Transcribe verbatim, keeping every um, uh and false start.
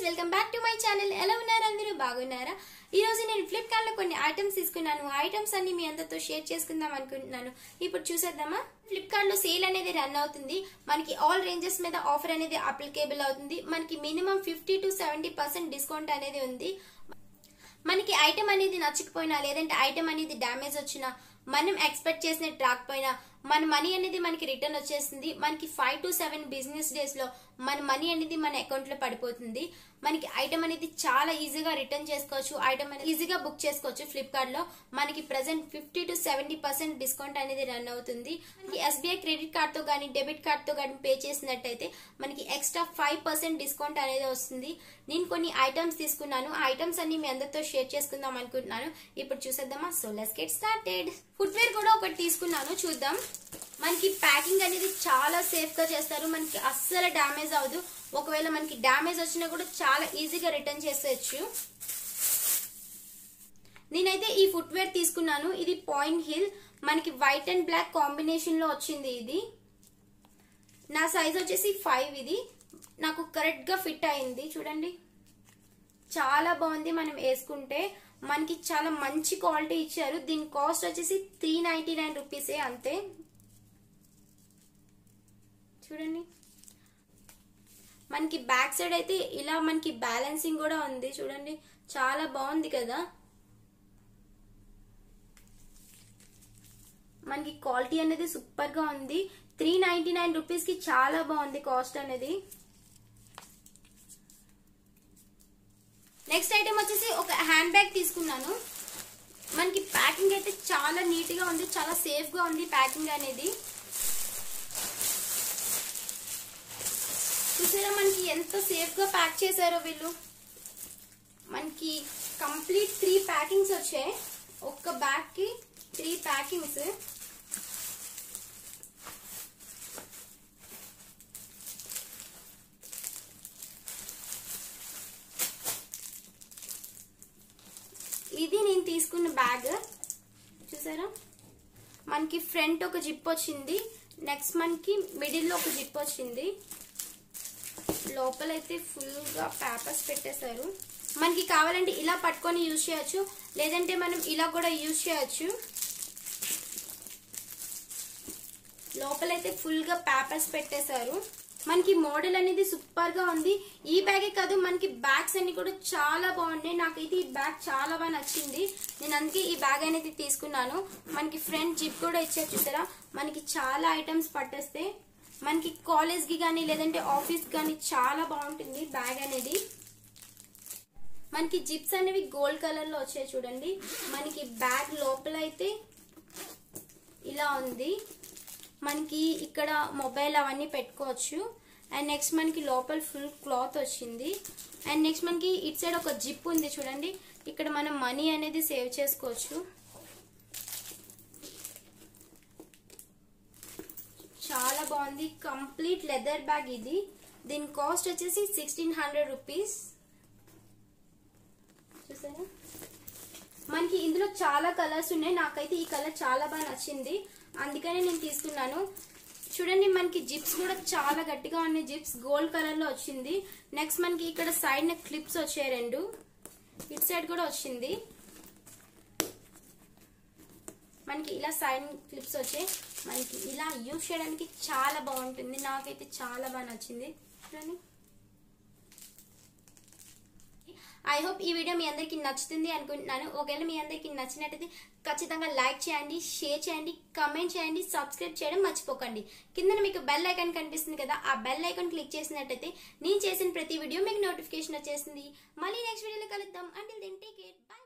Welcome back to my channel. ఎలా ఉన్నారు అందరూ? బాగున్నారా? ఈ రోజు నేను ఫ్లిప్కార్ట్ లో కొన్ని ఐటమ్స్ తీసుకున్నాను. ఐటమ్స్ అన్ని మీ అందరితో షేర్ చేసుకుందాం అనుకుంటున్నాను. ఇప్పుడు చూసేద్దామా. ఫ్లిప్కార్ట్ లో సేల్ అనేది రన్ అవుతుంది. మనకి ఆల్ రేంజెస్ మీద ఆఫర్ అనేది అప్లికేబుల్ అవుతుంది. మనకి minimum fifty to seventy percent discount అనేది ఉంది. మనకి ఐటమ్ అనేది నచ్చకపోయినా లేదంటే ఐటమ్ అనేది డ్యామేజ్ వచ్చినా మనం ఎక్స్పెక్ట్ చేసినట్టు రాకపోయినా మన మనీ అనేది మనకి రిటర్న్ వచ్చేస్తుంది. మనకి five to seven business days లో మన మనీ అనేది మన అకౌంట్ లో పడిపోతుంది. మనకి ఐటమ్ అనేది చాలా ఈజీగా రిటర్న్ చేసుకోవచ్చు. ఐటమ్ అనేది ఈజీగా బుక్ చేసుకోవచ్చు. ఫ్లిప్కార్ట్ లో మనకి present fifty to seventy percent discount అనేది రన్ అవుతుంది. మనకి ఎస్బీఐ క్రెడిట్ కార్డ్ తో గానీ డెబిట్ కార్డ్ తో గానీ పే చేసినట్టయితే మనకి ఎక్స్ట్రా ఫైవ్ పర్సెంట్ డిస్కౌంట్ అనేది వస్తుంది. నేను కొన్ని ఐటమ్స్ తీసుకున్నాను. ఆ ఐటమ్స్ అన్ని మీ అందరితో షేర్ చేసుకుందాం అనుకుంటున్నాను. ఇప్పుడు చూసేద్దామా. So let's get started. Footwear కూడా ఒకటి తీసుకున్నాను, చూద్దాం. మనకి ప్యాకింగ్ అనేది చాలా సేఫ్ గా చేస్తారు. మనకి అస్సలు డ్యామేజ్ అవ్వదు. ఒకవేళ మనకి డ్యామేజ్ వచ్చినా కూడా చాలా ఈజీగా రిటర్న్ చేసేయచ్చు. నేనైతే ఈ ఫుట్వేర్ తీసుకున్నాను. ఇది పాయింట్ హిల్. మనకి వైట్ అండ్ బ్లాక్ కాంబినేషన్ లో వచ్చింది. ఇది నా సైజ్ వచ్చేసి ఫైవ్. ఇది నాకు కరెక్ట్ గా ఫిట్ అయింది. చూడండి, చాలా బాగుంది. మనం వేసుకుంటే మనకి చాలా మంచి క్వాలిటీ ఇచ్చారు. దీని కాస్ట్ వచ్చేసి త్రీ నైన్టీ నైన్ రూపీసే, అంతే. చూడండి, మనకి బ్యాక్ సైడ్ అయితే ఇలా మనకి బ్యాలెన్సింగ్ కూడా ఉంది. చూడండి, చాలా బాగుంది కదా. మనకి క్వాలిటీ అనేది సూపర్ గా ఉంది. త్రీ నైన్టీ నైన్ రూపీస్ కి చాలా బాగుంది కాస్ట్ అనేది. నెక్స్ట్ ఐటమ్ వచ్చేసి ఒక హ్యాండ్ బ్యాగ్ తీసుకున్నాను. మనకి ప్యాకింగ్ అయితే చాలా నీట్ గా ఉంది, చాలా సేఫ్ గా ఉంది ప్యాకింగ్ అనేది. చూసారా మనకి ఎంత సేఫ్ గా ప్యాక్ చేశారో వీళ్ళు. మనకి కంప్లీట్ త్రీ ప్యాకింగ్స్ వచ్చాయి. ఒక్క బ్యాగ్ కి త్రీ ప్యాకింగ్స్. ఇది నేను తీసుకున్న బ్యాగ్. చూసారా, మనకి ఫ్రంట్ ఒక జిప్ వచ్చింది. నెక్స్ట్ మనకి మిడిల్ లో ఒక జిప్ వచ్చింది. లోపలైతే ఫుల్ గా పేపర్స్ పెట్టేశారు. మనకి కావాలంటే ఇలా పట్టుకొని యూజ్ చేయొచ్చు, లేదంటే మనం ఇలా కూడా యూజ్ చేయొచ్చు. లోపలైతే ఫుల్ గా పేపర్స్ పెట్టేశారు. మనకి మోడల్ అనేది సూపర్ గా ఉంది. ఈ బ్యాగే కాదు, మనకి బ్యాగ్స్ అన్ని కూడా చాలా బాగున్నాయి. నాకైతే ఈ బ్యాగ్ చాలా బాగా నచ్చింది. నేను అందుకే ఈ బ్యాగ్ అనేది తీసుకున్నాను. మనకి ఫ్రంట్ జిప్ కూడా ఇచ్చారు. చూసారా, మనకి చాలా ఐటమ్స్ పట్టేస్తే మనకి కాలేజ్ కి కానీ లేదంటే ఆఫీస్ కానీ చాలా బాగుంటుంది బ్యాగ్ అనేది. మనకి జిప్స్ అనేవి గోల్డ్ కలర్ లో వచ్చాయి. చూడండి, మనకి బ్యాగ్ లోపల అయితే ఇలా ఉంది. మనకి ఇక్కడ మొబైల్ అవన్నీ పెట్టుకోవచ్చు. అండ్ నెక్స్ట్ మనకి లోపల ఫుల్ క్లాత్ వచ్చింది. అండ్ నెక్స్ట్ మనకి ఇటు సైడ్ ఒక జిప్ ఉంది. చూడండి, ఇక్కడ మనం మనీ అనేది సేవ్ చేసుకోవచ్చు. చాలా బాగుంది. కంప్లీట్ లెదర్ బ్యాగ్ ఇది. దీని కాస్ట్ వచ్చేసి సిక్స్టీన్ హండ్రెడ్ రూపీస్. చూసారా, మనకి ఇందులో చాలా కలర్స్ ఉన్నాయి. నాకైతే ఈ కలర్ చాలా బాగా నచ్చింది, అందుకనే నేను తీసుకున్నాను. చూడండి, మనకి జిప్స్ కూడా చాలా గట్టిగా ఉన్నాయి. జిప్స్ గోల్డ్ కలర్ లో వచ్చింది. నెక్స్ట్ మనకి ఇక్కడ సైడ్ క్లిప్స్ వచ్చాయి రెండు. ఇటు సైడ్ కూడా వచ్చింది. మనకి ఇలా సైడ్ క్లిప్స్ వచ్చాయి. మనకి ఇలా యూజ్ చేయడానికి చాలా బాగుంటుంది. నాకైతే చాలా బాగా నచ్చింది. చూడండి, ఐ హోప్ ఈ వీడియో మీ అందరికి నచ్చుతుంది అనుకుంటున్నాను. ఒకవేళ మీ అందరికి నచ్చినట్టయితే ఖచ్చితంగా లైక్ చేయండి, షేర్ చేయండి, కమెంట్ చేయండి, సబ్స్క్రైబ్ చేయడం మర్చిపోకండి. కింద మీకు బెల్ ఐకాన్ కనిపిస్తుంది కదా, ఆ బెల్ ఐకాన్ క్లిక్ చేసినట్టయితే నేను చేసిన ప్రతి వీడియో మీకు నోటిఫికేషన్ వచ్చేస్తుంది. మళ్ళీ నెక్స్ట్ వీడియోలో కలుద్దాం. Until then take care, by.